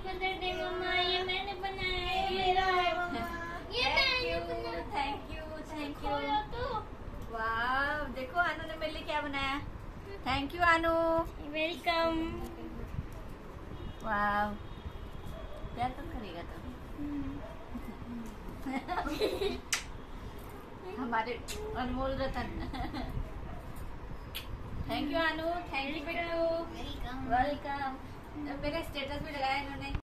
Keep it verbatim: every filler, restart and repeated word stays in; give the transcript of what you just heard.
Mother day मम्मा, ये मैंने बनाया है, मेरा है मम्मा, ये मैंने बनाया। Thank you thank you. खोलो तो। वाह देखो अनु ने मेरे लिए क्या बनाया। Thank you Anu. वेलकम। वाह प्यार कब करेगा तो हमारे अनमोल रतन। Thank you Anu, thank you बेटू, वेलकम। वेलकम। मेरे स्टेटस भी लगाया इन्होंने।